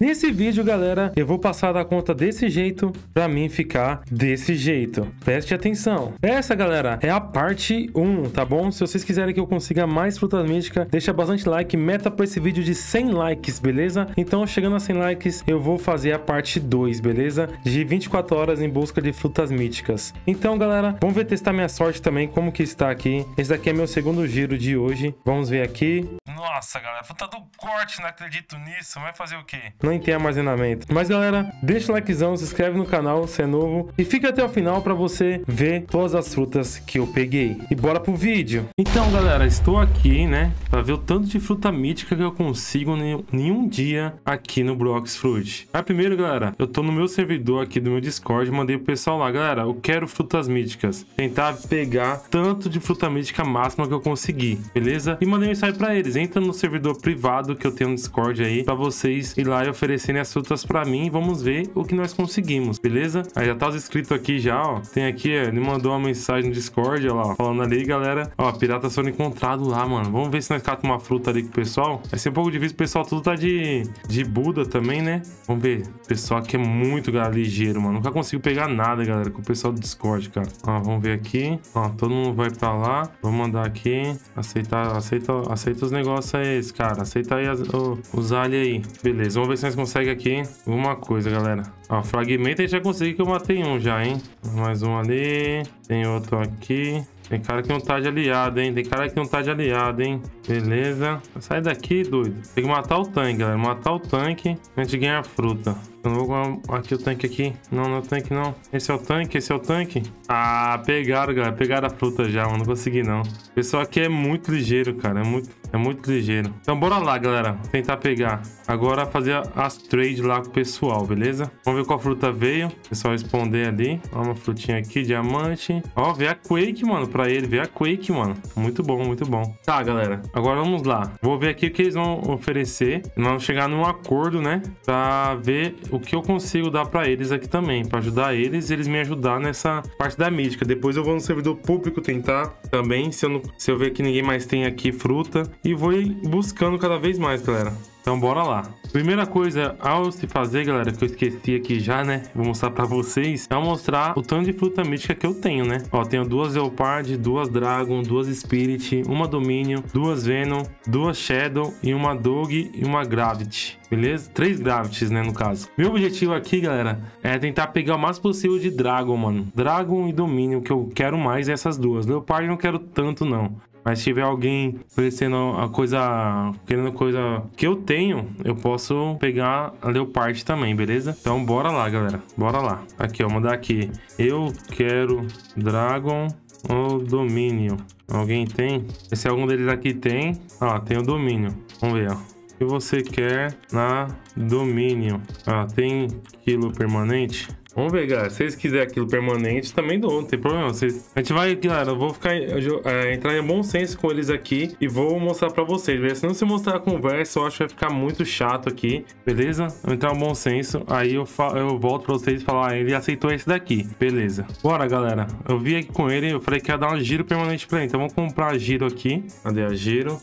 Nesse vídeo, galera, eu vou passar da conta desse jeito pra mim ficar desse jeito. Preste atenção. Essa, galera, é a parte 1, tá bom? Se vocês quiserem que eu consiga mais frutas místicas, deixa bastante like, meta pra esse vídeo de 100 likes, beleza? Então, chegando a 100 likes, eu vou fazer a parte 2, beleza? De 24 horas em busca de frutas místicas. Então, galera, vamos ver testar minha sorte também, como que está aqui. Esse daqui é meu segundo giro de hoje. Vamos ver aqui. Nossa, galera, fruta do corte, não acredito nisso. Vai fazer o quê? Não tem armazenamento. Mas, galera, deixa o likezão, se inscreve no canal se é novo e fica até o final pra você ver todas as frutas que eu peguei. E bora pro vídeo. Então, galera, estou aqui, né, pra ver o tanto de fruta mítica que eu consigo em um dia aqui no Blox Fruit. Mas primeiro, galera, eu tô no meu servidor aqui do meu Discord, mandei pro pessoal lá, galera, eu quero frutas míticas. Tentar pegar tanto de fruta mítica máxima que eu conseguir, beleza? E mandei mensagem pra eles, entra no servidor privado que eu tenho no Discord aí, pra vocês ir lá e oferecerem as frutas pra mim e vamos ver o que nós conseguimos, beleza? Aí já tá os inscritos aqui já, ó. Tem aqui, ele mandou uma mensagem no Discord, ó lá, falando ali, galera, ó, pirata sendo encontrado lá, mano. Vamos ver se nós catamos uma fruta ali com o pessoal. Vai ser um pouco difícil, o pessoal tudo tá de Buda também, né? Vamos ver. O pessoal aqui é muito, galera, ligeiro, mano. Nunca consigo pegar nada, galera, com o pessoal do Discord, cara. Ó, vamos ver aqui. Ó, todo mundo vai pra lá. Vou mandar aqui. Aceita os negócios aí, esse cara. Aceita aí os aliens aí. Beleza, vamos ver se nós conseguimos aqui uma coisa, galera. Ó, fragmento a gente já conseguiu que eu matei um já, hein? Mais um ali. Tem outro aqui. Tem cara que não tá de aliado, hein? Tem cara que não tá de aliado, hein? Beleza. Sai daqui, doido. Tem que matar o tanque, galera. Matar o tanque, a gente ganha a fruta. Eu não vou aqui o tanque aqui. Não, não é o tanque, não. Esse é o tanque, esse é o tanque. Ah, pegaram, galera. Pegaram a fruta já, mano. Não consegui, não. O pessoal aqui é muito ligeiro, cara. É muito ligeiro. Então, bora lá, galera. Tentar pegar. Agora, fazer as trades lá com o pessoal, beleza? Vamos ver qual fruta veio. O pessoal responder ali. Ó, uma frutinha aqui, diamante. Ó, veio a Quake, mano, pra ele. Veio a Quake, mano. Muito bom, muito bom. Tá, galera. Agora, vamos lá. Vou ver aqui o que eles vão oferecer. Nós vamos chegar num acordo, né? Pra ver o que eu consigo dar pra eles aqui também. Pra ajudar eles e eles me ajudar nessa parte da mística. Depois eu vou no servidor público tentar também. Se eu ver que ninguém mais tem aqui fruta. E vou ir buscando cada vez mais, galera. Então, bora lá. Primeira coisa ao se fazer, galera, que eu esqueci aqui já, né? Vou mostrar pra vocês. É mostrar o tanto de fruta mística que eu tenho, né? Ó, tenho 2 Leopard, 2 Dragon, 2 Spirit, 1 Dominion, 2 Venom, 2 Shadow e 1 Dog e 1 Gravity. Beleza? 3 Gravities, né, no caso. Meu objetivo aqui, galera, é tentar pegar o mais possível de Dragon, mano. Dragon e Dominion, que eu quero mais essas duas. Leopard não quero tanto, não. Mas se tiver alguém oferecendo a coisa, querendo coisa que eu tenho, eu posso pegar a Leopard também, beleza? Então, bora lá, galera. Bora lá. Aqui, ó, mandar aqui. Eu quero Dragon ou Domínio. Alguém tem? Se algum deles aqui tem. Ó, tem o Domínio. Vamos ver, ó. O que você quer na Domínio? Ah, tem quilo permanente? Vamos ver, galera. Se vocês quiserem aquilo permanente, também dou, não tem problema. A gente vai, galera, eu vou entrar em bom senso com eles aqui e vou mostrar pra vocês, beleza? Se não se mostrar a conversa, eu acho que vai ficar muito chato aqui, beleza? Eu vou entrar em bom senso, aí eu volto pra vocês e falar, ele aceitou esse daqui, beleza? Bora, galera. Eu vi aqui com ele, eu falei que ia dar um giro permanente pra ele, então vamos comprar giro aqui. Cadê a giro?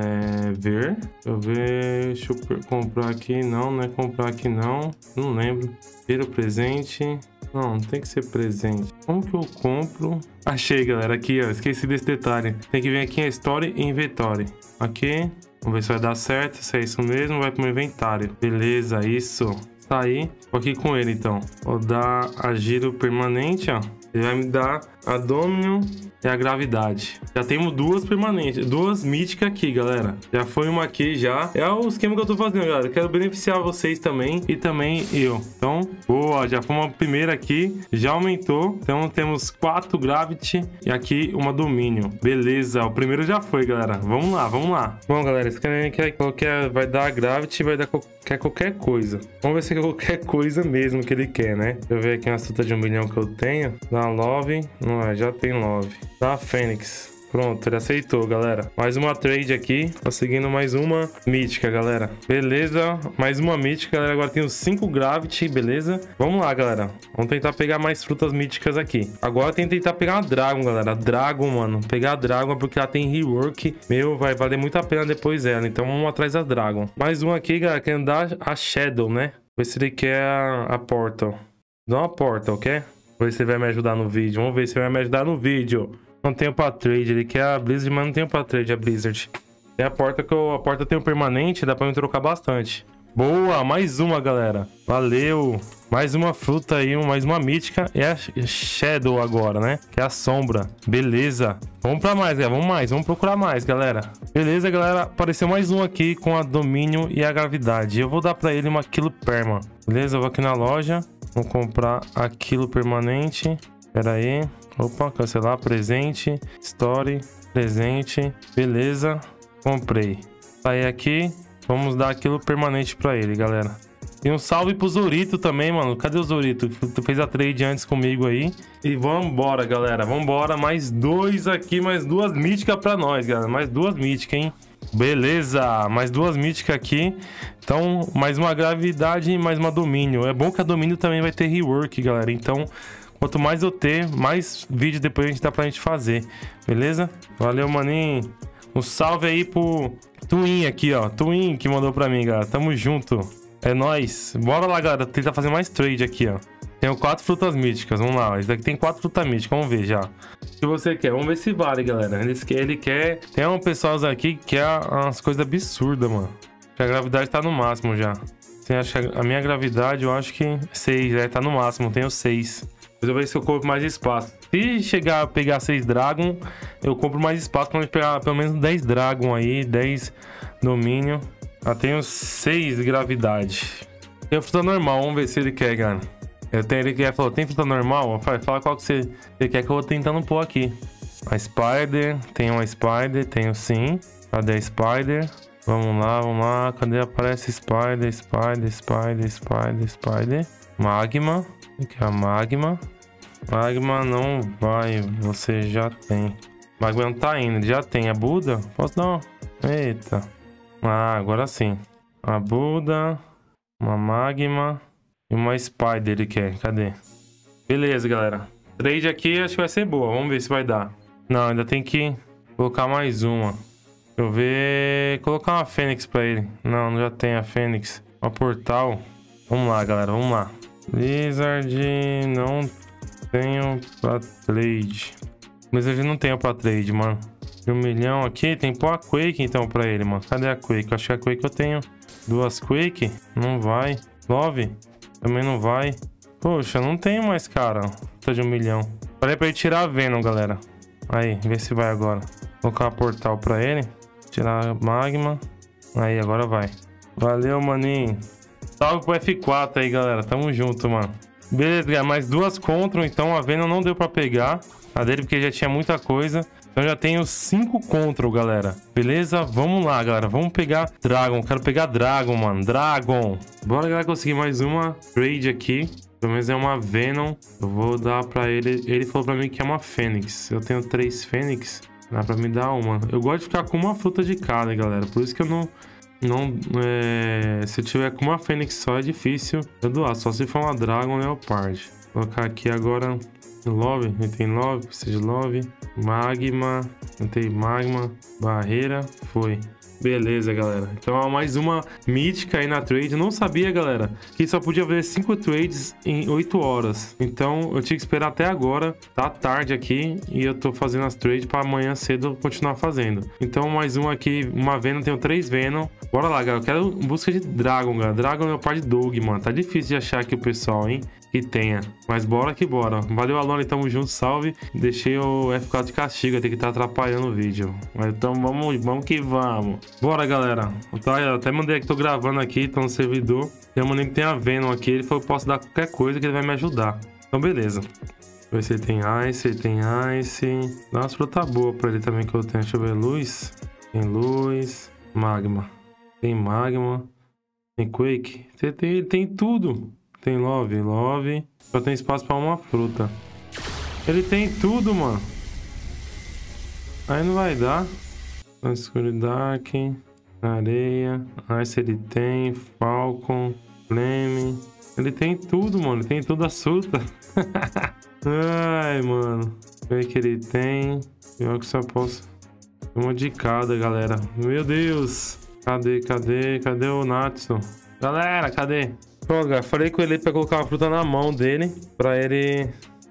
Ver. Deixa eu comprar aqui, não é comprar aqui não lembro. Giro presente. Não tem que ser presente. Como que eu compro? Achei, galera. Aqui, ó. Esqueci desse detalhe. Tem que vir aqui em Story e Inventory. Aqui. Vamos ver se vai dar certo. Se é isso mesmo, vai pro meu inventário. Beleza, isso. Tá aí. Vou aqui com ele, então. Vou dar a giro permanente, ó. Ele vai me dar a Dominion e a Gravidade. Já temos 2 permanentes, 2 míticas aqui, galera. Já foi uma aqui, já. É o esquema que eu tô fazendo, galera. Eu quero beneficiar vocês também e também eu. Então, boa, já foi uma primeira aqui. Já aumentou. Então, temos 4 Gravity e aqui uma Dominion. Beleza, o primeiro já foi, galera. Vamos lá, vamos lá. Bom, galera, esse cara vai dar a Gravity, vai dar qualquer coisa. Vamos ver se é qualquer coisa mesmo que ele quer, né? Deixa eu ver aqui uma fruta de 1 milhão que eu tenho. Dá Love. Não é, já tem Love. Dá Fênix. Pronto, ele aceitou, galera. Mais uma trade aqui. Conseguindo mais uma mítica, galera. Beleza. Mais uma mítica, galera. Agora tem os 5 Gravity, beleza? Vamos lá, galera. Vamos tentar pegar mais frutas míticas aqui. Agora tem que tentar pegar a Dragon, galera. Dragon, mano. Pegar a Dragon porque ela tem rework. Meu, vai valer muito a pena depois ela. Então vamos atrás da Dragon. Mais um aqui, galera. Querendo dar a Shadow, né? Ver se ele quer a Portal. Dá uma Portal, quer? Ver se ele vai me ajudar no vídeo. Vamos ver se ele vai me ajudar no vídeo. Não tenho pra trade, ele quer a Blizzard, mas não tenho pra trade a Blizzard. Tem a porta que a porta tem um permanente, dá pra me trocar bastante. Boa, mais uma, galera. Valeu. Mais uma fruta aí, mais uma mítica. É a Shadow agora, né? Que é a sombra. Beleza. Vamos pra mais, galera. Vamos mais. Vamos procurar mais, galera. Beleza, galera. Apareceu mais um aqui com a domínio e a gravidade. Eu vou dar pra ele uma Aquilo Perma. Beleza, eu vou aqui na loja. Vou comprar Aquilo Permanente. Pera aí. Opa, cancelar, presente, story, presente, beleza, comprei. Saí aqui, vamos dar Aquilo Permanente pra ele, galera. E um salve pro Zorito também, mano. Cadê o Zorito? Tu fez a trade antes comigo aí. E vambora, galera, vambora. Mais 2 aqui, mais 2 míticas pra nós, galera. Mais 2 míticas, hein? Beleza, mais 2 míticas aqui. Então, mais uma gravidade e mais uma domínio. É bom que a domínio também vai ter rework, galera. Então... quanto mais eu ter, mais vídeo depois a gente dá pra gente fazer. Beleza? Valeu, maninho. Um salve aí pro Twin aqui, ó. Twin que mandou pra mim, galera. Tamo junto. É nóis. Bora lá, galera. Tentar fazer mais trade aqui, ó. Tenho 4 frutas míticas. Vamos lá. Esse daqui tem 4 frutas míticas. Vamos ver já. O que você quer? Vamos ver se vale, galera. Ele quer... tem um pessoal aqui que quer umas coisas absurdas, mano. Que a gravidade tá no máximo já. Você acha que a minha gravidade, eu acho que 6. É, tá no máximo. Tenho 6. Depois eu vou ver se eu compro mais espaço. Se chegar a pegar 6 Dragon, eu compro mais espaço pra pegar pelo menos 10 Dragon aí, 10 domínio. Eu tenho 6 gravidade. Tem fruta normal, vamos ver se ele quer, cara. Ele falou, tem fruta normal? Fala qual que você quer que eu vou tentando pôr aqui. A Spider, tem uma Spider, tenho sim. Cadê a Spider? Vamos lá. Cadê? Aparece Spider. Magma. Aqui é a Magma. Magma não vai, você já tem. Magma não tá indo, ele já tem. A Buda? Posso dar uma... eita. Ah, agora sim. A Buda, uma Magma e uma Spider ele quer. Cadê? Beleza, galera. Trade aqui acho que vai ser boa. Vamos ver se vai dar. Não, ainda tem que colocar mais uma. Deixa eu ver... colocar uma Fênix pra ele. Não já tem a Fênix. Uma Portal. Vamos lá, galera, vamos lá. Blizzard, não tenho pra trade. Blizzard não tenho pra trade, mano. 1 milhão aqui, tem que pôr a Quake então pra ele, mano. Cadê a Quake? Eu acho que a Quake eu tenho 2 Quake. Não vai. Love? Também não vai. Poxa, não tenho mais, cara. Tá de 1 milhão. Falei pra ele tirar a Venom, galera. Aí, vê se vai agora. Colocar a Portal pra ele. Tirar a Magma. Aí, agora vai. Valeu, maninho. Salve pro F4 aí, galera. Tamo junto, mano. Beleza, galera. Mais 2 contra. Então a Venom não deu pra pegar. A dele porque já tinha muita coisa. Então já tenho 5 contra, galera. Beleza? Vamos lá, galera. Vamos pegar Dragon. Quero pegar Dragon, mano. Dragon. Bora, galera, conseguir mais uma trade aqui. Pelo menos é uma Venom. Eu vou dar pra ele. Ele falou pra mim que é uma Fênix. Eu tenho 3 Fênix. Dá pra me dar uma. Eu gosto de ficar com uma fruta de cada, galera. Por isso que eu não... se eu tiver com uma Fênix só é difícil eu doar, só se for uma Dragon Leopard. Vou colocar aqui agora Love, tem Love, precisa de Love, Magma, tem Magma, Barreira, foi. Beleza, galera. Então, mais uma mítica aí na trade. Eu não sabia, galera, que só podia ver 5 trades em 8 horas. Então, eu tinha que esperar até agora. Tá tarde aqui e eu tô fazendo as trades pra amanhã cedo eu continuar fazendo. Então, mais uma aqui, uma Venom. Tenho 3 Venom. Bora lá, galera. Eu quero busca de Dragon, galera. Dragon é o par de Dog, mano. Tá difícil de achar aqui o pessoal, hein? Que tenha. Mas bora que bora. Valeu, Alone. Tamo junto. Salve. Deixei o F4 de castigo. Tem que estar atrapalhando o vídeo. Mas então vamos que vamos. Bora, galera. Eu até mandei aqui. Tô gravando aqui. Tô no servidor. Tem um maninho que tem a Venom aqui. Ele falou que eu posso dar qualquer coisa que ele vai me ajudar. Então, beleza. Ver se ele tem Ice. Ele tem Ice. Dá umas frutas boas pra ele também que eu tenho. Deixa eu ver. Luz. Tem Luz. Magma. Tem Magma. Tem Quake. Ele tem tudo. Tem Love. Só tem espaço pra uma fruta. Ele tem tudo, mano. Aí não vai dar. Escuro Dark. Areia. Ice ele tem. Falcon. Flame. Ele tem tudo, mano. Ele tem tudo a fruta. Ai, mano. O que ele tem? Pior que só posso... Uma de cada, galera. Meu Deus. Cadê o Natsu? Galera, cadê? Pronto, galera. Falei com ele pra colocar uma fruta na mão dele. Pra ele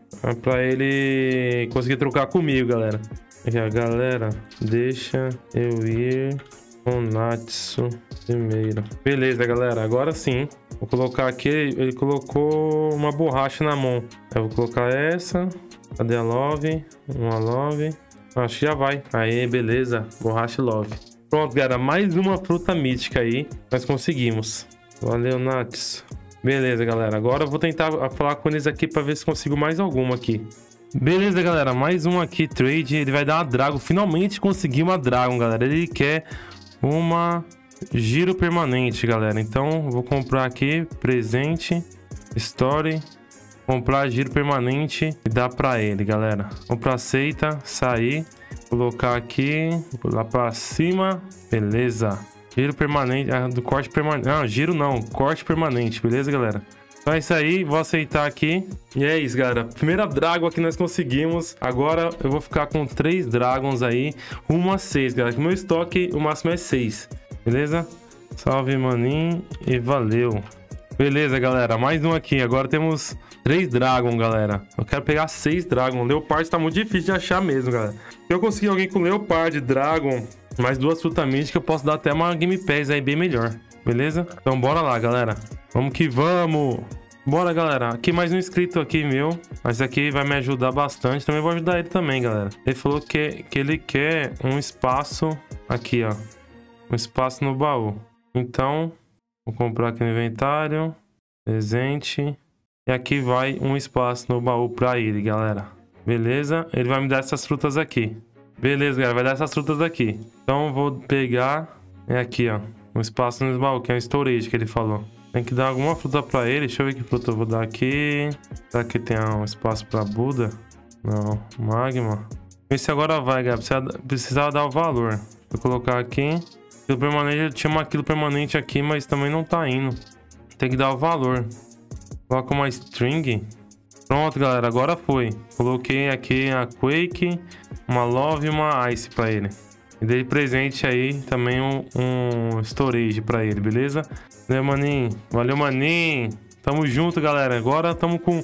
conseguir trocar comigo, galera. Aqui, ó, galera. Deixa eu ir com Natsu primeiro. Beleza, galera. Agora sim. Vou colocar aqui. Ele colocou uma borracha na mão. Eu vou colocar essa. Cadê a Love? Uma Love. Acho que já vai. Aí, beleza. Borracha Love. Pronto, galera. Mais uma fruta mítica aí. Nós conseguimos. Valeu, Nats. Beleza, galera. Agora eu vou tentar falar com eles aqui pra ver se consigo mais alguma aqui. Beleza, galera. Mais um aqui, trade. Ele vai dar uma Dragon. Finalmente consegui uma Dragon, galera. Ele quer uma giro permanente, galera. Então, vou comprar aqui. Presente. Story. Comprar giro permanente e dar pra ele, galera. Comprar, aceita, sair, colocar aqui, lá pra cima, beleza. Giro permanente, do corte permanente, não, giro não, corte permanente, beleza, galera? Então é isso aí, vou aceitar aqui. E é isso, galera, primeira Dragon que nós conseguimos. Agora eu vou ficar com 3 Dragons aí, rumo a 6, galera, que o meu estoque, o máximo é 6, beleza? Salve, maninho, e valeu. Beleza, galera, mais um aqui. Agora temos 3 Dragon, galera. Eu quero pegar 6 Dragon. Leopard tá muito difícil de achar mesmo, galera. Se eu conseguir alguém com Leopard, Dragon, mais 2 frutas místicas, eu posso dar até uma Game Pass aí bem melhor. Beleza? Então bora lá, galera. Vamos que vamos. Bora, galera. Aqui mais um inscrito aqui meu. Mas aqui vai me ajudar bastante. Também vou ajudar ele também, galera. Ele falou que ele quer um espaço aqui, ó. Um espaço no baú. Então... Vou comprar aqui no inventário. Presente. E aqui vai um espaço no baú pra ele, galera. Beleza? Ele vai me dar essas frutas aqui. Beleza, galera. Vai dar essas frutas aqui. Então, vou pegar... É aqui, ó. Um espaço no baú, que é um storage que ele falou. Tem que dar alguma fruta pra ele. Deixa eu ver que fruta eu vou dar aqui. Será que tem um espaço pra Buda? Não. Magma. Esse agora vai, galera. Precisava dar o valor. Vou colocar aqui. Quilo permanente, tinha uma quilo permanente aqui, mas também não tá indo. Tem que dar o valor. Coloca uma string. Pronto, galera, agora foi. Coloquei aqui a Quake, uma Love e uma Ice pra ele. E dei presente aí também um storage pra ele, beleza? Valeu, maninho. Valeu, maninho. Tamo junto, galera. Agora tamo com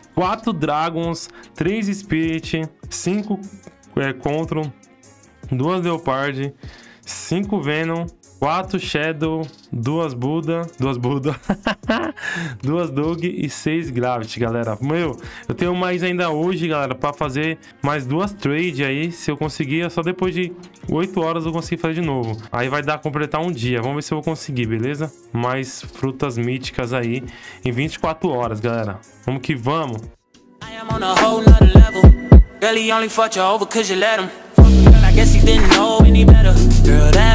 4 Dragons, 3 Spirit, 5 Control, 2 Leopard, 5 Venom, 4 Shadow, 2 Buda, 2 Dog e 6 Gravity, galera. Meu, eu tenho mais ainda hoje, galera, pra fazer mais 2 trade aí. Se eu conseguir, só depois de 8 horas eu consigo fazer de novo. Aí vai dar completar um dia. Vamos ver se eu vou conseguir, beleza? Mais frutas míticas aí em 24 horas, galera. Vamos que vamos. I am on a whole nother level. Girl, he only fucked you over 'cause you let him. I guess he didn't know any better. Girl, that